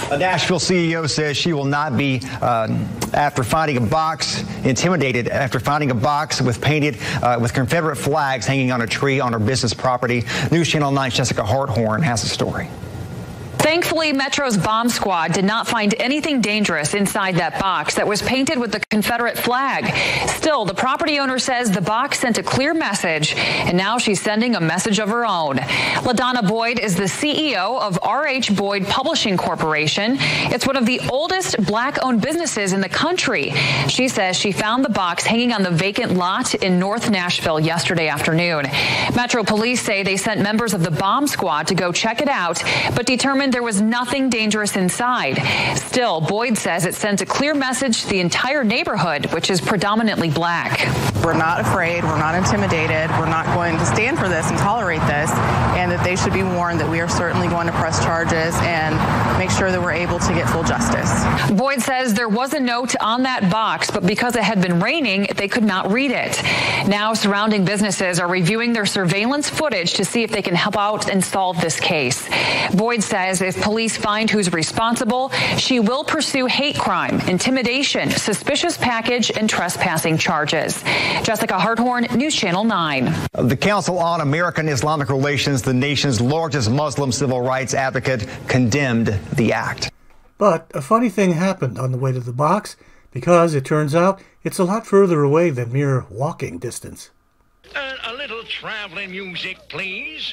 A Nashville CEO says she will not be intimidated after finding a box with Confederate flags hanging on a tree on her business property. News Channel 9's Jessica Harthorn has the story. Thankfully, Metro's bomb squad did not find anything dangerous inside that box that was painted with the Confederate flag. Still, the property owner says the box sent a clear message, and now she's sending a message of her own. LaDonna Boyd is the CEO of R.H. Boyd Publishing Corporation. It's one of the oldest black-owned businesses in the country. She says she found the box hanging on the vacant lot in North Nashville yesterday afternoon. Metro police say they sent members of the bomb squad to go check it out, but determined there was nothing dangerous inside. Still, Boyd says it sends a clear message to the entire neighborhood, which is predominantly black. We're not afraid. We're not intimidated. We're not going to stand for this and tolerate this, and that they should be warned that we are certainly going to press charges and make sure that we're able to get full justice. Boyd says there was a note on that box, but because it had been raining, they could not read it. Now, surrounding businesses are reviewing their surveillance footage to see if they can help out and solve this case. Boyd says if police find who's responsible, she will pursue hate crime, intimidation, suspicious package, and trespassing charges. Jessica Harthorn, News Channel 9. The Council on American Islamic Relations, the nation's largest Muslim civil rights advocate, condemned the act. But a funny thing happened on the way to the box, because it turns out it's a lot further away than mere walking distance. A little traveling music, please.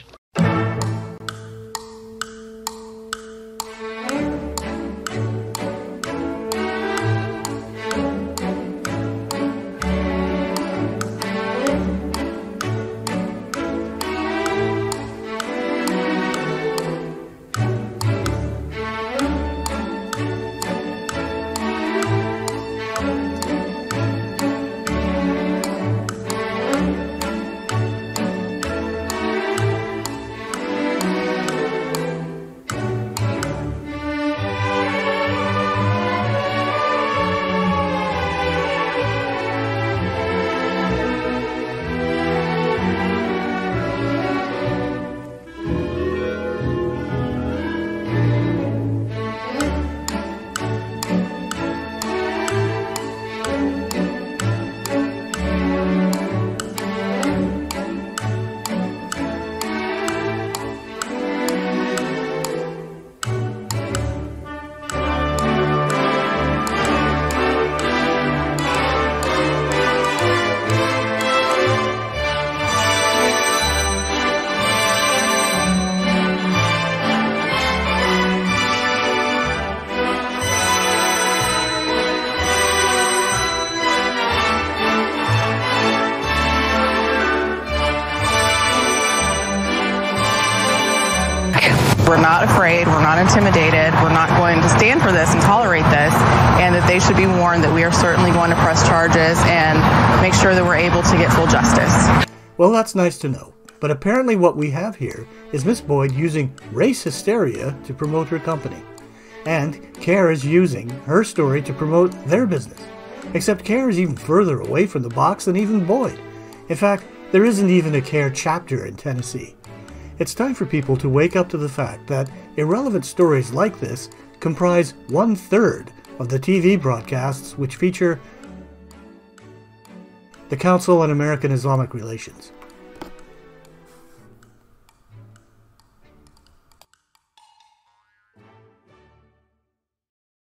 We're not afraid. We're not intimidated. We're not going to stand for this and tolerate this, and that they should be warned that we are certainly going to press charges and make sure that we're able to get full justice. Well, that's nice to know. But apparently what we have here is Miss Boyd using race hysteria to promote her company. And CAIR is using her story to promote their business. Except CAIR is even further away from the box than even Boyd. In fact, there isn't even a CAIR chapter in Tennessee. It's time for people to wake up to the fact that irrelevant stories like this comprise 1/3 of the TV broadcasts which feature the Council on American Islamic Relations.